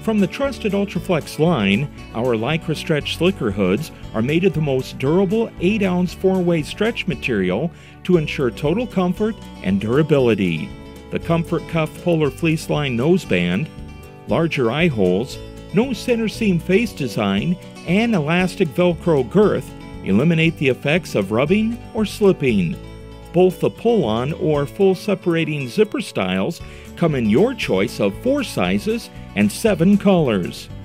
From the trusted UltraFlex line, our Lycra stretch slicker hoods are made of the most durable 8-ounce 4-way stretch material to ensure total comfort and durability. The Comfort Cuff Polar Fleece Line noseband, larger eye holes, no center seam face design, and elastic Velcro girth eliminate the effects of rubbing or slipping. Both the pull-on or full separating zipper styles come in your choice of 4 sizes and 7 colors.